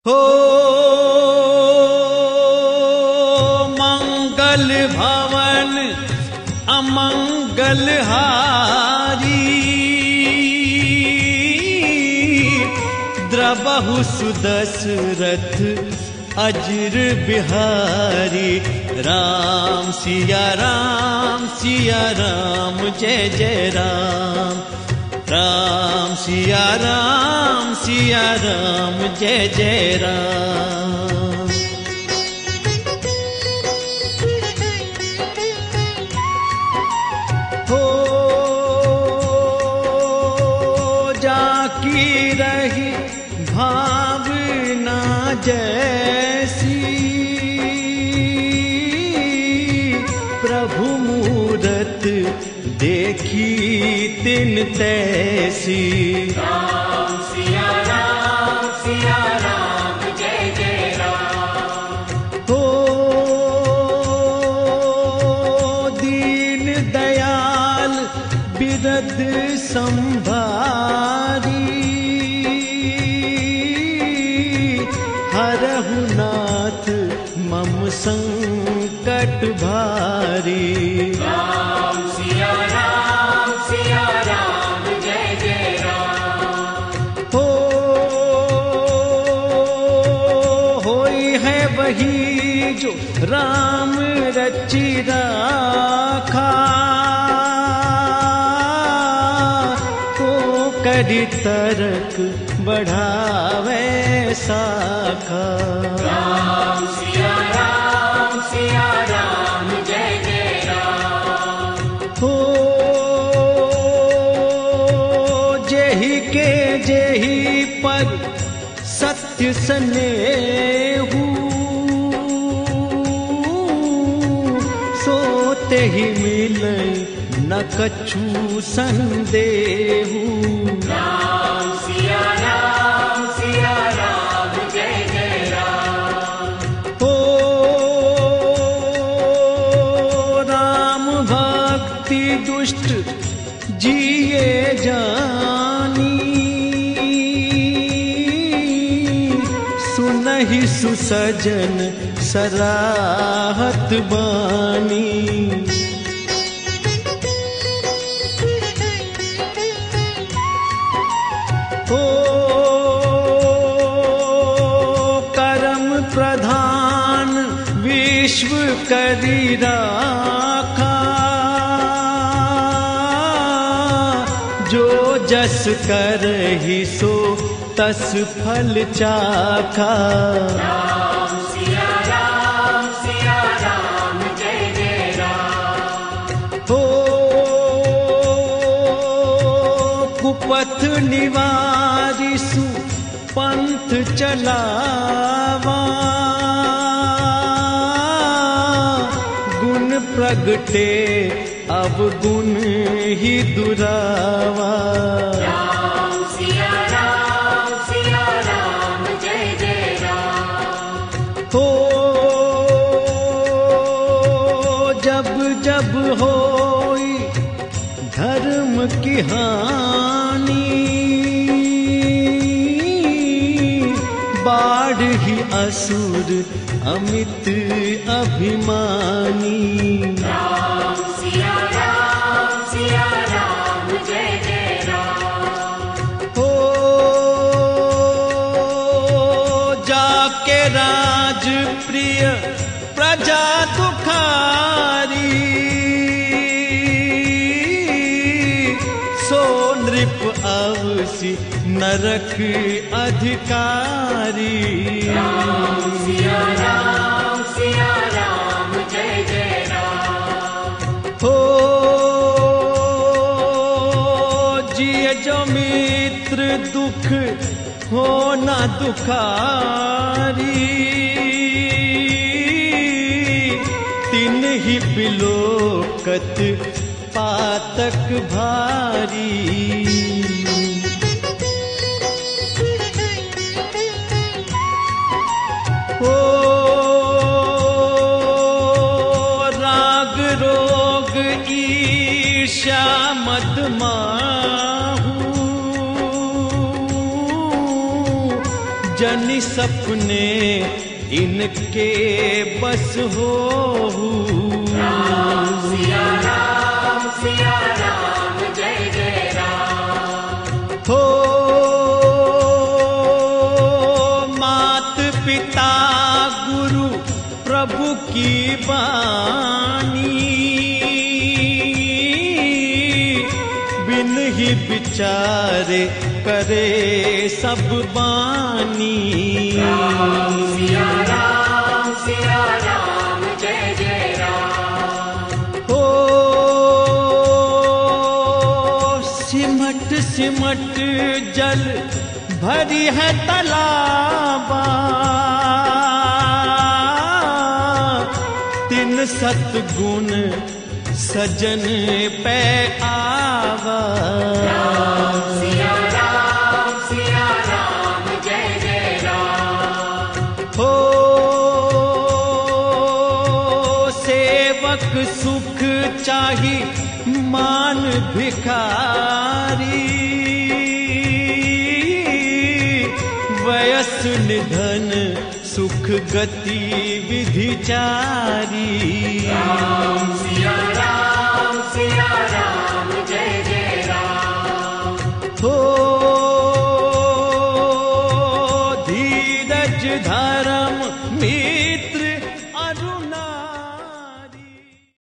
हो मंगल भवन अमंगल हारी, द्रबहु सुदशरथ अजर बिहारी। राम सिया राम जय जय राम। राम सिया राम जय जय राम। हो जाकी रही भावना जैसी, प्रभु मूरत देखी तिन तैसी। राम सिया राम जय जय राम। हो दीन दयाल बिरद संभारी, हरहु नाथ मम संकट भारी। राम सिया राम जय जय राम। हो होई है वही जो राम रचि राखा, को करी तरक बढ़ावे साखा। राम सिया राम जय जय राम। हो जेहि के जेहि पर सत्य स्नेहु, सोते ही मिले न कछु संदेहु। राम सिया राम जय जय राम। हो राम भक्ति दुष्ट जिए जानी, सुनहि सुसजन सराहत बानी। हो कर्म प्रधान विश्व करी राखा, जो जस करहि सो तस फल चाखा। राम सिया राम जय जय राम। हो कुपथ निवारिसु पंथ चलावा, गुण प्रगटे अब गुण ही दुरावा। राम सिया राम जय जय राम। हो जब जब होई धर्म की हानि, बाढ़ ही असुर अमित अभिमानी। राम सिया राम जय जय राम। हो जाके राज प्रिय प्रजा दुखारी, सो नृप अवसि नरक अधिकारी। राम सिया राम जय जय राम। हो जिय जो मित्र दुख हो न दुखारी, तिन ही बिलोकत पातक भारी। हो राग रोग ईर्ष्या मद माहू, जनि सपने इनके बस हो। राम सिया राम जय जय राम। हो मात पिता गुरु प्रभु की बानी, बिन ही विचारे करे सब बानी। राम सिया राम जय जय राम। हो सिमट सिमट जल भरी है तालाबा, तिन सतगुण सजन पे आवा। राम सिया राम जय जय राम। हो सेवक सुख चाही मान भिखारी, वयस निधन सुख गति विधि चारी। राम सिया राम